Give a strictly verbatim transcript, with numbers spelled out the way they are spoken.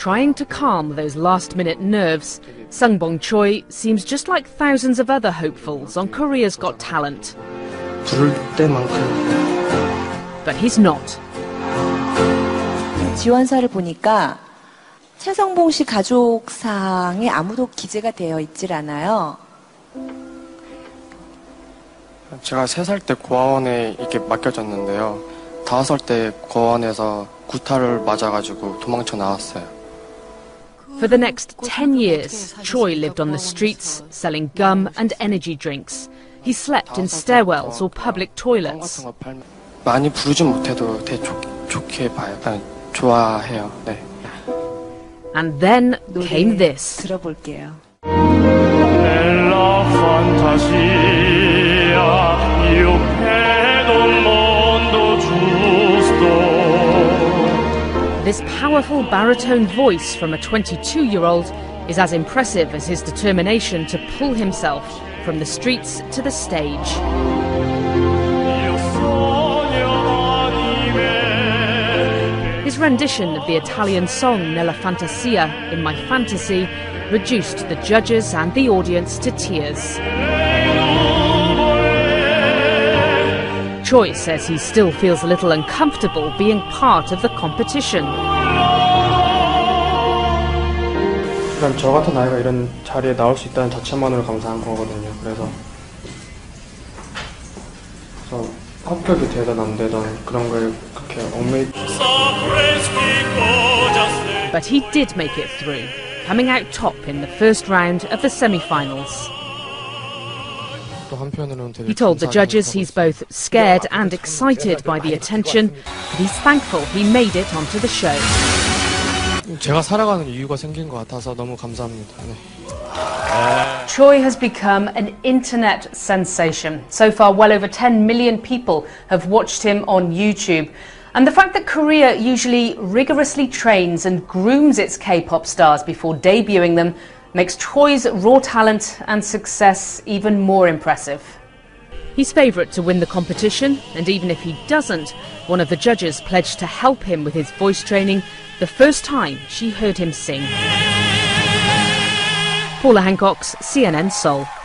trying to calm those last-minute nerves, Sungbong Choi seems just like thousands of other hopefuls on Korea's Got Talent. But he's not. 지원서를 보니까 차성봉 씨 가족상에 아무도 기재가 되어 있질 않아요. 제가 세 살 때 고아원에 이렇게 맡겨졌는데요. 다섯 살 때 고아원에서 구타를 맞아가지고 도망쳐 나왔어요. For the next ten years, Choi lived on the streets, selling gum and energy drinks. He slept in stairwells or public toilets. 많이 부르진 못해도 되게 좋, 좋게 봐요. 그냥 좋아해요. 네. And then came this. 들어볼게요. This powerful baritone voice from a twenty-two-year-old is as impressive as his determination to pull himself from the streets to the stage. His rendition of the Italian song Nella Fantasia, In My Fantasy, reduced the judges and the audience to tears. Choi says he still feels a little uncomfortable being part of the competition. 그러니까 저 같은 아이가 이런 자리에 나올 수 있다는 자체만으로 감사한 거거든요. 그래서 저 합격이 되든 안 되든 그런 거에 그렇게 얽매이. But he did make it through, coming out top in the first round of the semi-finals. He told the judges he's both scared and excited by the attention, but he's thankful he made it onto the show. 제가 살아가는 이유가 생긴 것 같아서 너무 감사합니다. 네. Choi has become an internet sensation. So far, well over ten million people have watched him on YouTube. And the fact that Korea usually rigorously trains and grooms its K-pop stars before debuting them makes Choi's raw talent and success even more impressive. He's favourite to win the competition, and even if he doesn't, one of the judges pledged to help him with his voice training the first time she heard him sing. Paula Hancock's C N N Seoul.